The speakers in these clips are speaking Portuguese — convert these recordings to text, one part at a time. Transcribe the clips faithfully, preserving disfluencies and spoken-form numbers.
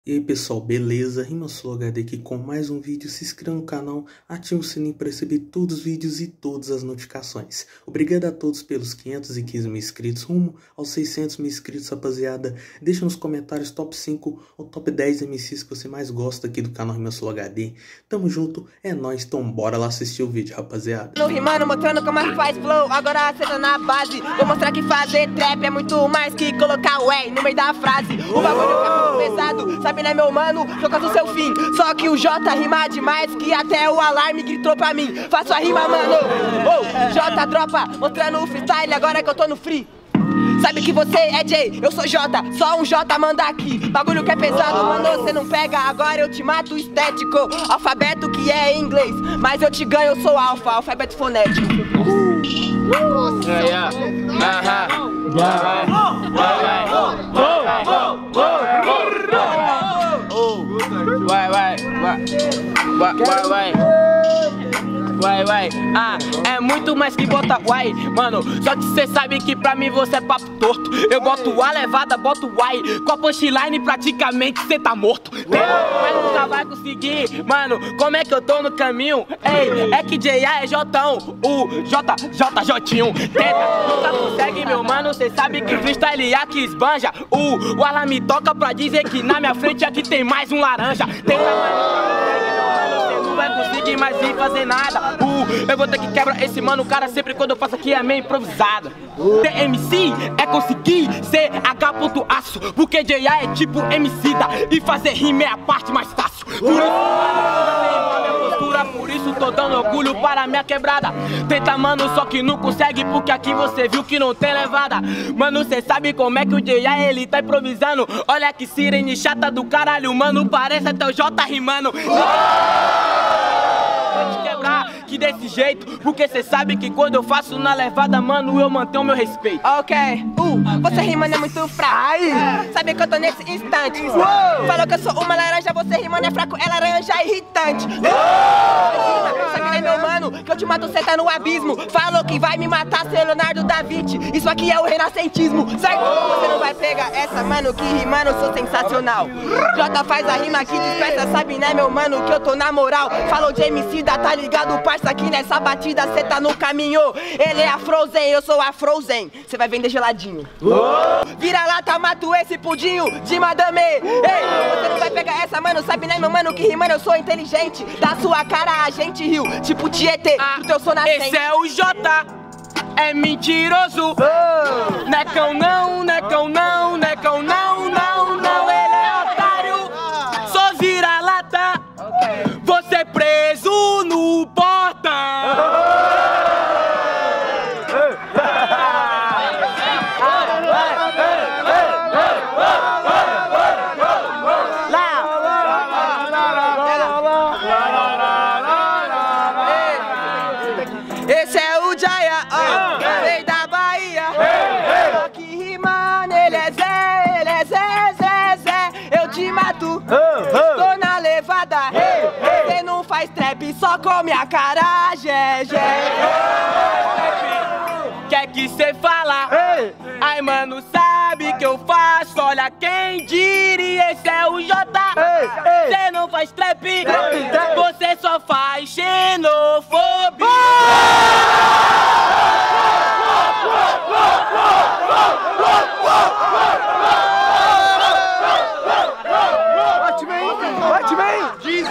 E aí pessoal, beleza? RimaSuloHD aqui com mais um vídeo. Se inscreva no canal, ative o sininho para receber todos os vídeos e todas as notificações. Obrigado a todos pelos quinhentos e quinze mil inscritos, rumo aos seiscentos mil inscritos, rapaziada. Deixa nos comentários top cinco ou top dez M Cs que você mais gosta aqui do canal RimaSuloHD. Tamo junto, é nóis, então bora lá assistir o vídeo, rapaziada. No rimando, mostrando como é que faz flow. Agora você tá na base. Vou mostrar que fazer trap é muito mais que colocar ué no meio da frase. O bagulho é muito pesado, sabe né meu mano? Joga do seu fim. Só que o J rima demais que até o alarme gritou pra mim. Faço a rima, mano. Oh, J dropa, mostrando o freestyle agora que eu tô no free. Sabe que você é J, eu sou J, só um J manda aqui. Bagulho que é pesado, mano, você não pega. Agora eu te mato estético. Alfabeto que é em inglês, mas eu te ganho, eu sou alfa, alfabeto fonético. Nossa, yeah, yeah. Vai, vai, vai, vai, vai, vai. Vai, vai, ah, é muito mais que bota uai, mano. Só que cê sabe que pra mim você é papo torto. Eu boto a levada, boto uai. Com a punchline praticamente cê tá morto. Mas nunca vai conseguir, mano. Como é que eu tô no caminho? Ei, é que J A é Jotão. O J, J, Jotinho. Tenta, nunca consegue, meu mano. Cê sabe que freestyle aqui esbanja. O, o alarme toca pra dizer que na minha frente aqui tem mais um laranja. Tenta, mano, não vai conseguir mais ir fazer nada. Uh, eu vou ter que quebrar esse mano, cara, sempre quando eu faço aqui é meio improvisada. T M C é conseguir ser H ponto aço, porque J A é tipo M C da, e fazer rima é a parte mais fácil. Por isso, minha postura, por isso tô dando orgulho para minha quebrada. Tenta, mano, só que não consegue, porque aqui você viu que não tem levada. Mano, cê sabe como é que o J A ele tá improvisando. Olha que sirene chata do caralho, mano, parece até o J rimando. Pode quebrar, que desse jeito, porque cê sabe que quando eu faço na levada, mano, eu mantenho meu respeito. Ok, uh, você rimando é muito fraco. Ai. Sabe que eu tô nesse instante. Uou. Falou que eu sou uma laranja, você rimando é fraco, é laranja irritante. Uou. Sabe né meu mano, que eu te mato, cê tá no abismo. Falou que vai me matar, seu Leonardo da Vinci. Isso aqui é o renascentismo, certo? Você não vai pegar essa, mano, que rimando eu sou sensacional. J faz a rima que dispersa, sabe né meu mano, que eu tô na moral. Falou de M C da, tá ligado, parça, aqui nessa batida cê tá no caminho. Ele é a Frozen, eu sou a Frozen. Cê vai vender geladinho. Oh. Vira lata, mato esse pudinho de madame. Ei, você não vai pegar essa, mano, sabe né meu mano, que rimando eu sou inteligente. Da sua cara a gente riu, tipo Tietê, ah, do teu som nascente. Esse é o J, é mentiroso. Oh. Necão não, necão não, necão não, não, não. Ele é otário, só vira lata. Okay. Você preso no portão. Esse é o Jaya, ó, rei da Bahia. Só que rimando, ele é Zé, ele é Zé, Zé, Zé. Eu te mato, tô na levada. Você não faz trap, só come a cara, Gé, Gé. Quer que cê fala? Ai, mano, sabe que eu faço? Olha quem diria, esse é o J. Cê não faz trap, você só faz xenofobia. Bate bem, bate bem. Diz,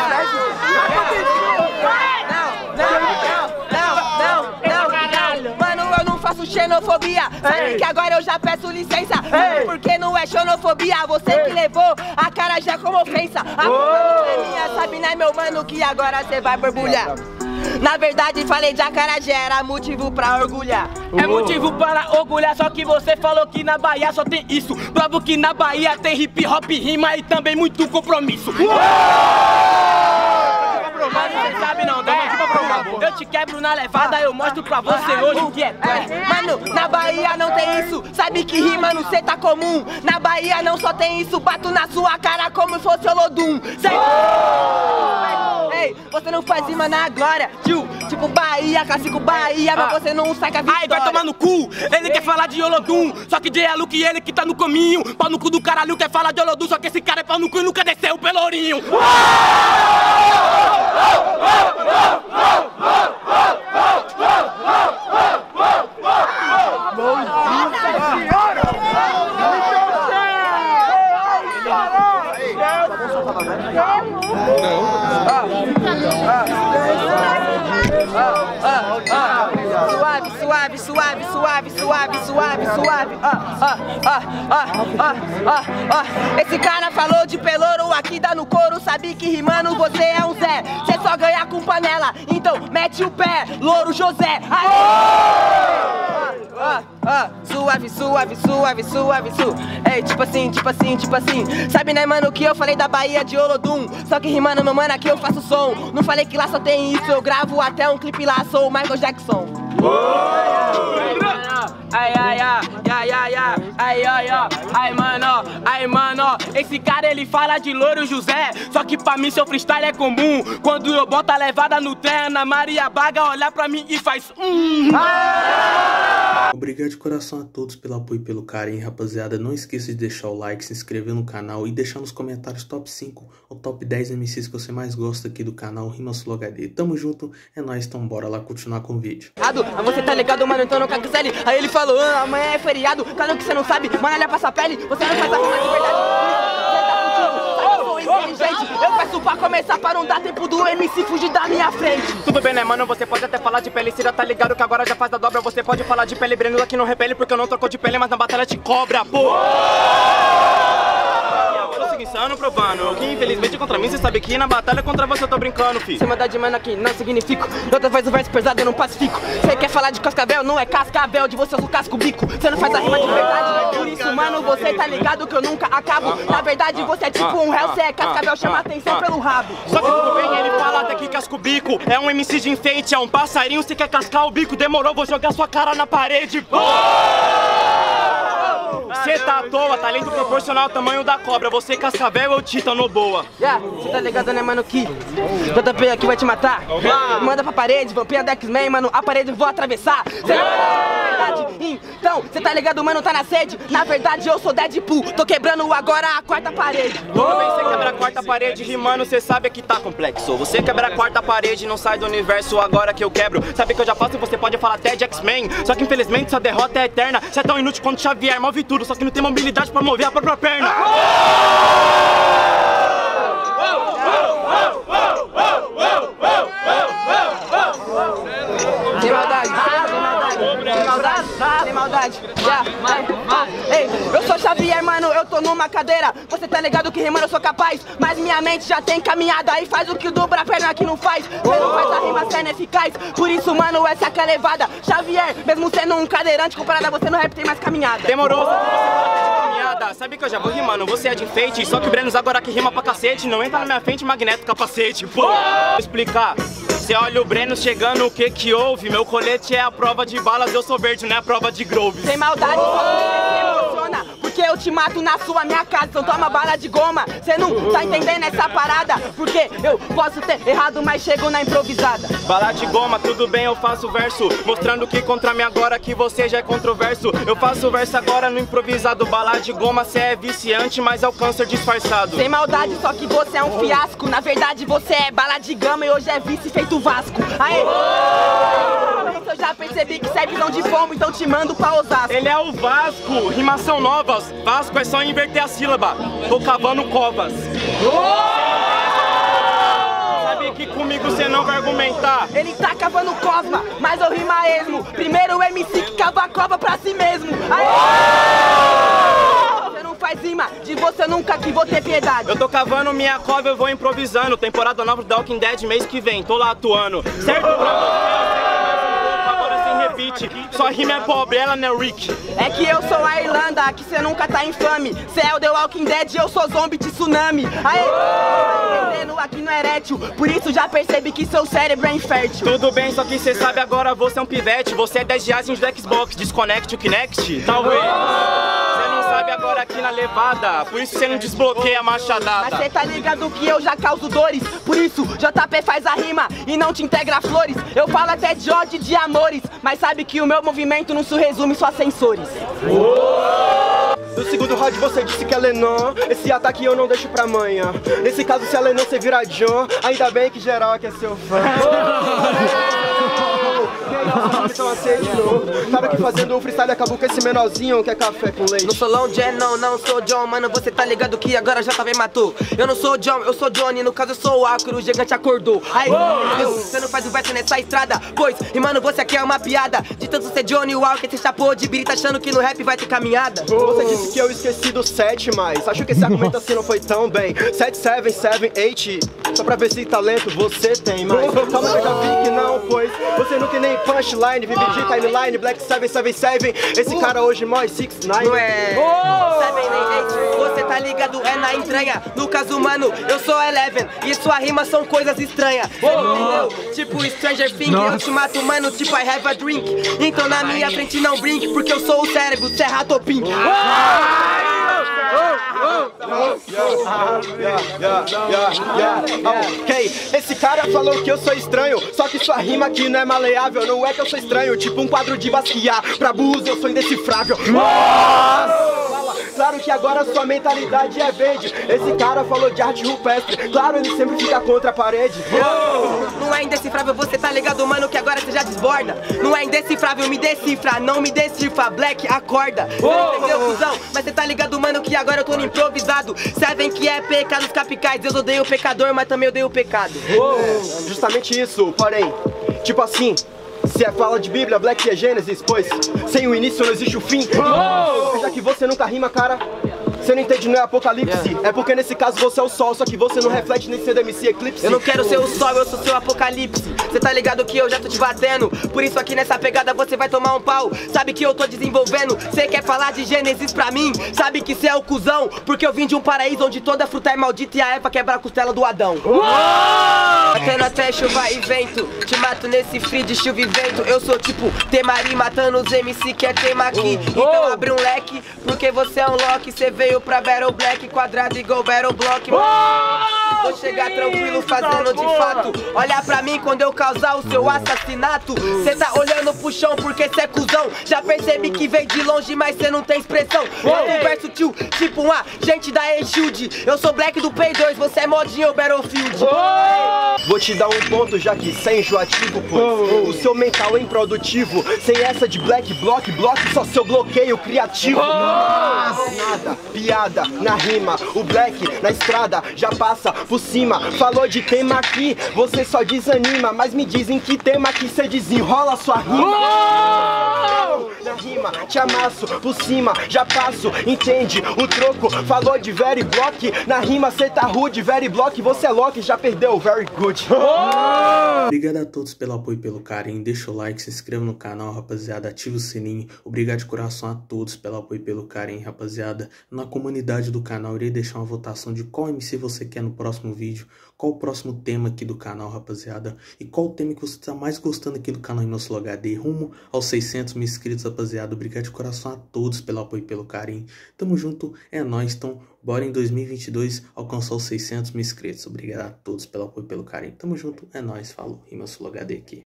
xenofobia, sabe que agora eu já peço licença. Ei. Porque não é xenofobia, você Ei. que levou a cara já como ofensa. A culpa não é minha, sabe né meu mano, que agora cê vai borbulhar. Na verdade falei de acarajé, era motivo pra orgulhar. É motivo para orgulhar, só que você falou que na Bahia só tem isso. Provo que na Bahia tem hip hop, rima e também muito compromisso. Mas você sabe não, né? Eu te quebro na levada, eu mostro pra você hoje o que é. Mano, na Bahia não tem isso, sabe que rima no cê tá comum. Na Bahia não só tem isso, bato na sua cara como se fosse Olodum. Certo? Ei, Ei, você não faz rima na glória, tio. Tipo Bahia, clássico Bahia, mas Ah. você não saca a vitória. Ai, vai tomar no cu, ele quer falar de Olodum. Só que J é Luke, ele que tá no caminho. Pau no cu do caralho, quer falar de Olodum. Só que esse cara é pau no cu e nunca desceu o pelourinho. Suave, suave, suave, suave, suave, suave, suave. Ah, ah, ah, ah, ah, ah, ah. Esse cara falou de pelouro, aqui dá no couro. Sabe que rimando você é um Zé. Cê só ganha com panela, então mete o pé, Louro José. Aê! Ah, ah, suave, suave, suave, suave, su. Ei, tipo assim, tipo assim, tipo assim. Sabe, né, mano, que eu falei da Bahia de Olodum. Só que rimando, meu mano, aqui eu faço som. Não falei que lá só tem isso, eu gravo até um clipe lá, sou o Michael Jackson. Ai, ai, ai, ai, ai, ai, ai, ai, ai, ai, mano, ai, mano, esse cara ele fala de Louro José, só que pra mim seu freestyle é comum. Quando eu boto a levada no trem, Ana Maria Baga olha pra mim e faz hum. Obrigado de coração a todos pelo apoio e pelo carinho, rapaziada. Não esqueça de deixar o like, se inscrever no canal e deixar nos comentários top cinco ou top dez M Cs que você mais gosta aqui do canal RimaSlow H D. Tamo junto, é nóis, então bora lá continuar com o vídeo. Mas você tá ligado, mano, então não cancele. Aí ele falou, ah, amanhã é feriado. Claro que você não sabe, mano, olha pra essa pele. Você não faz a rima de verdade. Você tá fudido, sabe que eu sou inteligente. Eu peço pra começar pra não dar tempo do M C fugir da minha frente. Tudo bem, né, mano? Você pode até falar de pele, você já tá ligado que agora já faz a dobra. Você pode falar de pele, Breno aqui não repele, porque eu não trocou de pele, mas na batalha te cobra, pô! Eu sigo insano, provando que infelizmente contra mim, você sabe que na batalha contra você eu tô brincando, fi. Você manda de mano aqui, não significa. Outra vez o verso pesado, eu não pacifico. Você quer falar de cascavel, não é cascavel. De você eu sou casco bico. Você não faz a rima de verdade. Por isso, mano, você tá ligado que eu nunca acabo. Na verdade, você é tipo um réu, você é cascavel, chama atenção pelo rabo. Só que tudo bem, ele fala até que casca o bico. É um M C de enfeite, é um passarinho, você quer cascar o bico. Demorou, vou jogar sua cara na parede, pô! Você tá à toa, talento proporcional ao tamanho da cobra. Você cascavel ou titano boa? Yeah, você tá ligado, né, mano, que J P aqui vai te matar. Ah, manda pra parede, vampira da X-Men, mano, a parede eu vou atravessar. Cê não é verdade? Então, você tá ligado, mano, tá na sede. Na verdade, eu sou Deadpool, tô quebrando agora a quarta parede. Tudo bem, você quebra a quarta parede, rimando, você sabe que tá complexo. Você quebra a quarta parede, não sai do universo agora que eu quebro. Sabe que eu já faço e você pode falar até de X-Men. Só que infelizmente sua derrota é eterna. Você é tão inútil quanto Xavier, move tudo, só que não tem mobilidade pra mover a própria perna. Sem maldade, sem maldade, sem maldade, sem maldade. Yeah, é, é. Ei, eu sou Xavier, mano, eu tô numa cadeira. Você tá ligado que rimando eu sou capaz, mas minha mente já tem caminhada e faz o que o dobra a perna aqui não faz. Você não faz a rima sendo eficaz, por isso, mano, essa que é levada. Xavier, mesmo sendo um cadeirante, comparado a você no rap tem mais caminhada. Demorou, caminhada. Sabe que eu já vou rimando, você é de enfeite. Só que o Brenos agora que rima pra cacete. Não entra na minha frente, magneto, capacete. Pô, vou explicar. Você olha o Breno chegando, o que que houve? Meu colete é a prova de balas, eu sou verde, não é a prova de Grove. Sem maldade, só você se emociona, porque eu te mato na sua minha casa, então toma bala de goma. Cê não tá entendendo essa parada, porque eu posso ter errado, mas chego na improvisada. Bala de goma, tudo bem, eu faço verso, mostrando que contra mim agora que você já é controverso. Eu faço verso agora no improvisado, bala de goma, cê é viciante, mas é o câncer disfarçado. Sem maldade, só que você é um fiasco, na verdade você é bala de gama e hoje é vice feito Vasco. Aê! Eu já percebi que cê é visão de fomo, então te mando pra Osasco. Ele é o Vasco, rimação novas, Vasco é só inverter a sílaba, tô cavando covas. Sabe que comigo cê não vai argumentar. Ele tá cavando cosma, mas eu rimo a esmo. Primeiro o M C que cava a cova pra si mesmo. Aê! Você não faz rima, de você nunca que vou ter piedade. Eu tô cavando minha cova, eu vou improvisando. Temporada nova do The Walking Dead mês que vem, tô lá atuando. Certo pra você, agora sem repeat. Sua rima é pobre, ela não é Rick. É que eu sou a Irlanda, que cê nunca tá infame. Cê é o The Walking Dead, eu sou zombie de tsunami. Aê, tá entendendo aqui no erétil, por isso já percebi que seu cérebro é infértil. Tudo bem, só que cê sabe agora, você é um pivete. Você é dez reais do Xbox, desconecte o Kinect, talvez. Cê não sabe vibe agora aqui na levada, por isso você não desbloqueia a machadada. Mas cê tá ligado que eu já causo dores, por isso J P faz a rima e não te integra flores. Eu falo até de ódio e de amores, mas sabe que o meu movimento não se resume só a sensores. No segundo round você disse que é Lennon, esse ataque eu não deixo pra amanhã. Nesse caso se é Lennon você vira John, ainda bem que geral aqui é seu fã. Então aceite, não. Sabe que fazendo um freestyle acabou com esse menorzinho que é café com leite. Não sou Long Jen, não, não sou John, mano, você tá ligado que agora já também matou. Eu não sou John, eu sou Johnny, no caso eu sou o Acro, o gigante acordou. Aí, entendeu? Você não faz o verso nessa estrada, pois, e mano, você aqui é uma piada. De tanto ser Johnny Walker, você chapou de birita achando que no rap vai ter caminhada. Você disse que eu esqueci do sete, mas acho que esse argumento assim não foi tão bem. sete, sete, sete, oito, só pra ver se talento você tem, mas calma que eu já vi que não, pois você não tem nem punchline, vive de timeline, Black sete sete sete, esse cara hoje mó seis nove. Não é sete nem oito, você tá ligado, é na entranha. No caso, mano, eu sou Eleven e sua rima são coisas estranhas. Entendeu? Tipo Stranger Things, eu te mato, mano, tipo I have a drink. Então na minha frente não brinque, porque eu sou o cérebro, Serra Topim. Ok, esse cara falou que eu sou estranho, só que sua rima aqui não é maleável. Não é que eu sou estranho, tipo um quadro de Basquiat. Pra burros eu sou indecifrável. Claro que agora sua mentalidade é verde. Esse cara falou de arte rupestre, claro, ele sempre fica contra a parede. Não é indecifrável, você tá ligado, mano, que agora você já desborda. Não é indecifrável, me decifra, não me decifra, Black, acorda. Você entendeu, cuzão? Mas você tá ligado, mano, que agora eu tô no improvisado. Seven que é pecados capicais, Deus odeia o pecador, mas também odeio o pecado. É, justamente isso, porém, tipo assim, se é fala de Bíblia, Black é Gênesis, pois sem o início não existe o fim. Oh! Já que você nunca rima, cara, você não entende, não é apocalipse. Yeah. É porque nesse caso você é o sol, só que você não reflete nem ser do M C Eclipse. Eu não quero ser o sol, eu sou seu apocalipse. Cê tá ligado que eu já tô te batendo, por isso aqui nessa pegada você vai tomar um pau. Sabe que eu tô desenvolvendo, cê quer falar de Gênesis pra mim? Sabe que cê é o cuzão, porque eu vim de um paraíso onde toda fruta é maldita e a Eva quebra a costela do Adão. Batendo até chuva e vento, te mato nesse free de chuva e vento. Eu sou tipo Temari matando os M C que é tema aqui. Então abre um leque, porque você é um Loki. Cê veio pra Battle Black, quadrado igual Battle Block. Vou chegar tranquilo fazendo de fato. Olha pra mim quando eu causar o seu assassinato. Cê tá olhando pro chão porque cê é cuzão. Já percebi que veio de longe, mas cê não tem expressão. Eu converso tio, tipo um agente da E-Shield. Eu sou Black do Play dois, você é modinho Battlefield. Vou te dar um ponto já que cê é enjoativo, pois o seu mental é improdutivo. Sem essa de Black Block, block só seu bloqueio criativo. Nada, piada na rima, o Black na estrada já passa por cima. Falou de tema aqui, você só desanima, mas me dizem que tema aqui cê desenrola sua rima. Na rima, te amasso por cima, já passo, entende o troco. Falou de very block, na rima cê tá rude. Very block, você é Loki, já perdeu, very good. Obrigado a todos pelo apoio e pelo carinho. Deixa o like, se inscreva no canal, rapaziada. Ativa o sininho. Obrigado de coração a todos pelo apoio e pelo carinho, rapaziada. Na comunidade do canal, eu irei deixar uma votação de qual M C você quer no próximo vídeo. Qual o próximo tema aqui do canal, rapaziada. E qual o tema que você está mais gostando aqui do canal em nosso H D. Rumo aos seiscentos mil inscritos, rapaziada. Obrigado de coração a todos pelo apoio e pelo carinho. Tamo junto, é nóis. Então, bora em dois mil e vinte e dois alcançar os seiscentos mil inscritos. Obrigado a todos pelo apoio e pelo carinho. Tamo junto, é nóis. Falou, Rima Sul H D aqui.